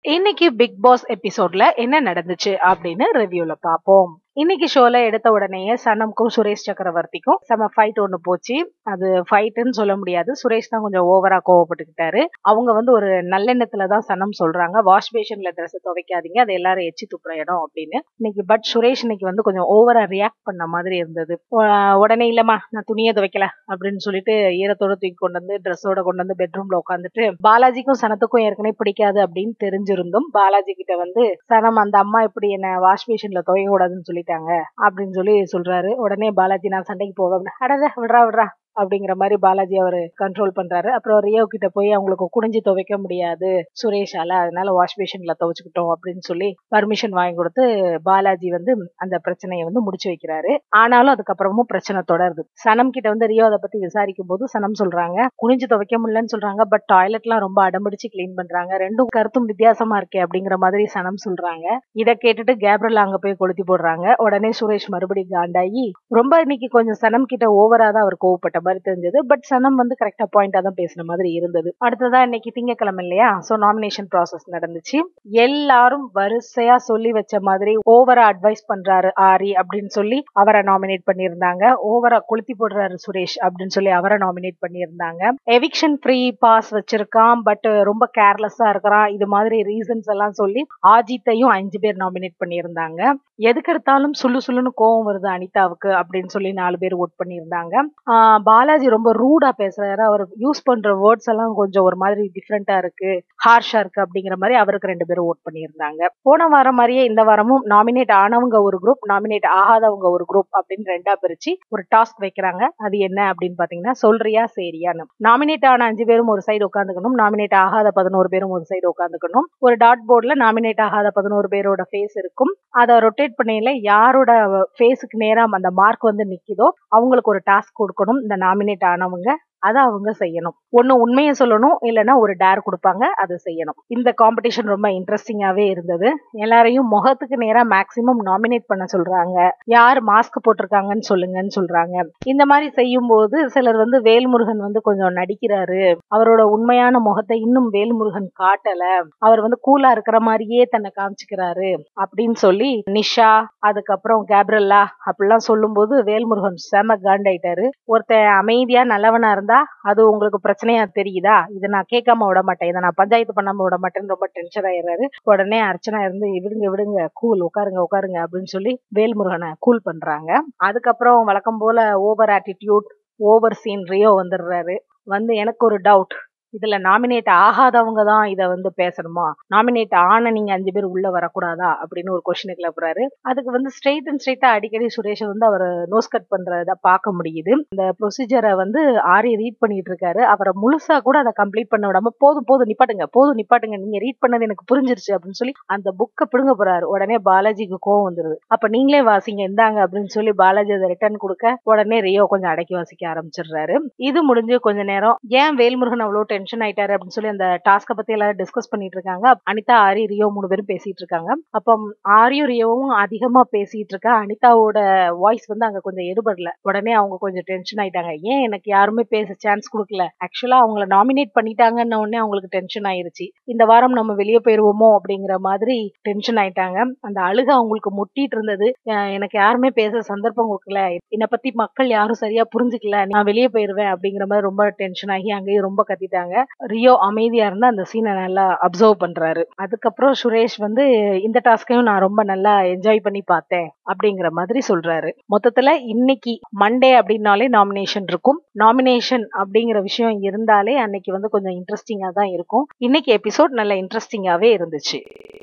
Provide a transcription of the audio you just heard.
இன்னைக்கு big pass எபிசோட்ல என்ன நடந்துச்சு அப்படின்னு ரிவ்யூல பாப்போம். இன்னைக்கு ஷோல எடுத்த உடனேயே சனம்க்கும் சுரேஷ் சக்கரவர்த்திக்கும் செம ஃபைட் ஒண்ணு போச்சு. அது ஃபைட்னு சொல்ல முடியாது, சுரேஷ் தான் கொஞ்சம் ஓவரா கோவப்பட்டுக்கிட்டாரு. அவங்க வந்து ஒரு நல்லெண்ணத்துலதான் சனம் சொல்றாங்க, வாஷ் பேஷன்ல ட்ரெஸ் துவைக்காதீங்க, அது எல்லாரும் எச்சி துப்புற இடம் அப்படின்னு. இன்னைக்கு பட் சுரேஷ் இன்னைக்கு வந்து கொஞ்சம் ஓவரா ரியாக்ட் பண்ண மாதிரி இருந்தது. உடனே இல்லம்மா நான் துணியை துவைக்கல அப்படின்னு சொல்லிட்டு ஈரத்தோட தூக்கி கொண்டு வந்து ட்ரெஸ்ஸோட கொண்டு வந்து பெட்ரூம்ல உட்காந்துட்டு, பாலாஜிக்கும் சனத்துக்கும் ஏற்கனவே பிடிக்காது அப்படின்னு தெரிஞ்சிருந்தும் பாலாஜி கிட்ட வந்து சனம் அந்த அம்மா இப்படி என்ன வாஷ் பேஷன்ல துவைக்க கூடாதுன்னு சொல்லிட்டாங்க அப்படின்னு சொல்லி சொல்றாரு. உடனே பாலாஜி நான் சண்டைக்கு போக அடத விடுறா அப்படிங்கிற மாதிரி பாலாஜி அவரு கண்ட்ரோல் பண்றாரு. அப்புறம் ரியோ கிட்ட போய் அவங்களுக்கு குனிஞ்சு துவைக்க முடியாது சுரேஷால, அதனால வாஷ் பேஷன்ல துவைச்சுக்கிட்டோம் அப்படின்னு சொல்லி பர்மிஷன் வாங்கி கொடுத்து பாலாஜி வந்து அந்த பிரச்சனையை வந்து முடிச்சு வைக்கிறாரு. ஆனாலும் அதுக்கப்புறமும் பிரச்சனை தொடருது. சனம் கிட்ட வந்து ரியோ அதை பத்தி விசாரிக்கும் போது சனம் சொல்றாங்க குனிஞ்சு துவைக்க முடியலன்னு சொல்றாங்க, பட் டாய்லெட் எல்லாம் ரொம்ப அடம்பிடிச்சு கிளீன் பண்றாங்க, ரெண்டும் கருத்தும் வித்தியாசமா இருக்கே அப்படிங்கிற மாதிரி சனம் சொல்றாங்க. இதை கேட்டுட்டு கேப்ரியல் அங்க போய் கொளுத்தி போடுறாங்க. உடனே சுரேஷ் மறுபடியும் காண்டாகி ரொம்ப இன்னைக்கு கொஞ்சம் சனம் கிட்ட ஓவரா தான் அவர் கோவப்பட்ட மாதிரி தெரிஞ்சது. பட் சனம் வந்து கரெக்டா பாயிண்டா தான் பேசின மாதிரி இருந்தது. அடுத்ததா இன்னைக்கு திங்கக்கிழமை இல்லையா, சோ நாமினேஷன் ப்ராசஸ் நடந்துச்சு. எல்லாரும் வரிசையா சொல்லி வச்ச மாதிரி ஓவரா அட்வைஸ் பண்றாரு ஆரி அப்படின்னு சொல்லி அவரை நாமினேட் பண்ணியிருந்தாங்க. ஓவரா கொளுத்தி போடுறாரு சுரேஷ் அப்படின்னு சொல்லி அவரை நாமினேட் பண்ணியிருந்தாங்க. எவிக்ஷன் ஃப்ரீ பாஸ் வச்சிருக்கான், பட் ரொம்ப கேர்லெஸ்ஸா இருக்கிறான், இது மாதிரி ரீசன்ஸ் எல்லாம் சொல்லி ஆஜித்தையும் 5 பேர் நாமினேட் பண்ணியிருந்தாங்க. எதுக்கு எடுத்தாலும் சுள்ளுன்னு கோவம் வருது அனிதாவுக்கு அப்படின்னு சொல்லி 4 பேர் ஓட் பண்ணியிருந்தாங்க. பாலாஜி ரொம்ப ரூடா பேசுறாரு, அவர் யூஸ் பண்ற வேர்ட்ஸ் எல்லாம் கொஞ்சம் ஒரு மாதிரி டிஃப்ரெண்டா இருக்கு, ஹார்ஷா இருக்கு அப்படிங்கிற மாதிரி அவருக்கு 2 பேரும் ஓட் பண்ணியிருந்தாங்க. போன வாரம் மாதிரியே இந்த வாரமும் நாமினேட் ஆனவங்க ஒரு குரூப், நாமினேட் ஆகாதவங்க ஒரு குரூப் அப்படின்னு 2ஆ பிரிச்சு ஒரு டாஸ்க் வைக்கிறாங்க. அது என்ன அப்படின்னு பாத்தீங்கன்னா சொல்றியா சரியான்னு. நாமினேட் ஆன 5 பேரும் ஒரு சைடு உட்காந்துக்கணும், நாமினேட் ஆகாத 11 பேரும் ஒரு சைடு உட்காந்துக்கணும். ஒரு டாட் போர்ட்ல நாமினேட் ஆகாத 11 பேரோட ஃபேஸ் இருக்கும். அதை ரொட்டேட் பண்ணையில யாரோட ஃபேஸுக்கு நேரா அந்த மார்க் வந்து நிக்குதோ அவங்களுக்கு ஒரு டாஸ்க் கொடுக்கணும். இந்த நாமினேட் ஆனவங்க அதை அவங்க செய்யணும். ஒண்ணு உண்மையை சொல்லணும், இல்லைன்னா ஒரு டேர் கொடுப்பாங்க, அதை செய்யணும். இந்த காம்படிஷன் ரொம்ப இன்ட்ரெஸ்டிங்காவே இருந்தது. எல்லாரையும் முகத்துக்கு நேரா மேக்சிமம் நாமினேட் பண்ண சொல்றாங்க, யார் மாஸ்க் போட்டிருக்காங்கன்னு சொல்லுங்கன்னு சொல்றாங்க. இந்த மாதிரி செய்யும் போது சிலர் வந்து வேல்முருகன் வந்து கொஞ்சம் நடிக்கிறாரு, அவரோட உண்மையான முகத்தை இன்னும் வேல்முருகன் காட்டல, அவர் வந்து கூலா இருக்கிற மாதிரியே தன்னை காமிச்சுக்கிறாரு அப்படின்னு சொல்லி நிஷா அதுக்கப்புறம் கேப்ரியல்லா அப்படிலாம் சொல்லும் போது வேல்முருகன் செம காண்டாயிட்டாரு. ஒருத்தன் அமைதியா நல்லவனா இருந்தா அது உங்களுக்கு பிரச்சனையா தெரியுதா, இதை நான் கேட்காம விட மாட்டேன், இதை நான் பஞ்சாயத்து பண்ணாம விட மாட்டேன்னு ரொம்ப டென்ஷன் ஆயிடுறாரு. உடனே அர்ச்சனா இருந்து விடுங்க கூல் உட்காருங்க அப்படின்னு சொல்லி வேல்முருகனை கூல் பண்றாங்க. அதுக்கப்புறம் வழக்கம் போல over attitude over scene Rio வந்துடுறாரு. வந்து எனக்கு ஒரு டவுட், இதுல நாமினேட் ஆகாதவங்க தான் இதை வந்து பேசணுமா, நாமினேட் ஆன நீங்க 5 பேர் உள்ள வரக்கூடாதா அப்படின்னு ஒரு கொஸ்டின் கிளப்புறாரு. அதுக்கு வந்து ஸ்ட்ரெயிட்டா அடிக்கடி சுரேஷ் வந்து அவர் நோஸ் கட் பண்றத பார்க்க முடியுது. இந்த ப்ரொசீஜரை வந்து ஆரி ரீட் பண்ணிட்டு இருக்காரு, அவரை முழுசா கூட அதை கம்ப்ளீட் பண்ண விடாம போதும் நிப்பாட்டுங்க நீங்க ரீட் பண்ணது எனக்கு புரிஞ்சிருச்சு அப்படின்னு சொல்லி அந்த புக்கை பிடுங்க போறாரு. உடனே பாலாஜிக்கு கோவம் வந்துருது, அப்ப நீங்களே வாசிங்க இந்தாங்க அப்படின்னு சொல்லி பாலாஜி அதை ரிட்டர்ன் கொடுக்க உடனே ரியோ கொஞ்சம் அடக்கி வாசிக்க ஆரம்பிச்சிடுறாரு. இது முடிஞ்சு கொஞ்ச நேரம் ஏன் வேல்முருகன் அவ்வளவு டென்ஷன் ஆயிட்டாரு அப்படின்னு சொல்லி அந்த டாஸ்க பத்தி எல்லாரும் டிஸ்கஸ் பண்ணிட்டு இருக்காங்க. அனிதா ஆரி ரியோ 3 பேரும் பேசிட்டு இருக்காங்க. அப்ப ஆரியும் ரியோவும் அதிகமா பேசிட்டு இருக்கா, அனிதாவோட வாய்ஸ் வந்து அங்க கொஞ்சம் எடுபடல. உடனே அவங்க கொஞ்சம் டென்ஷன் ஆயிட்டாங்க, ஏன் எனக்கு யாருமே பேச சான்ஸ் கொடுக்கல, ஆக்சுவலா அவங்கள நாமினேட் பண்ணிட்டாங்கன்னு உடனே அவங்களுக்கு டென்ஷன் ஆயிருச்சு, இந்த வாரம் நம்ம வெளியே போயிருவோமோ அப்படிங்கிற மாதிரி டென்ஷன் ஆயிட்டாங்க. அந்த அழுக அவங்களுக்கு முட்டிட்டு இருந்தது, எனக்கு யாருமே பேச சந்தர்ப்பம் கொடுக்கல, என்னை பத்தி மக்கள் யாரும் சரியா புரிஞ்சுக்கல, நான் வெளியே போயிருவேன் அப்படிங்கிற மாதிரி ரொம்ப டென்ஷன் ஆகி அங்கேயும் ரொம்ப கத்திட்டாங்க. ரியோ அமைதியா இருந்தா அந்த சீனை நல்லா அப்சர்வ் பண்றாரு. அதுக்கப்புறம் சுரேஷ் வந்து இந்த டாஸ்கையும் நான் ரொம்ப நல்லா என்ஜாய் பண்ணி பார்த்தேன் அப்படிங்கிற மாதிரி சொல்றாரு. மொத்தத்துல இன்னைக்கு மண்டே அப்படின்னாலே நாமினேஷன் இருக்கும். நாமினேஷன் அப்படிங்கிற விஷயம் இருந்தாலே அன்னைக்கு வந்து கொஞ்சம் இன்ட்ரெஸ்டிங்கா தான் இருக்கும். இன்னைக்கு எபிசோட் நல்ல இன்ட்ரெஸ்டிங்காவே இருந்துச்சு.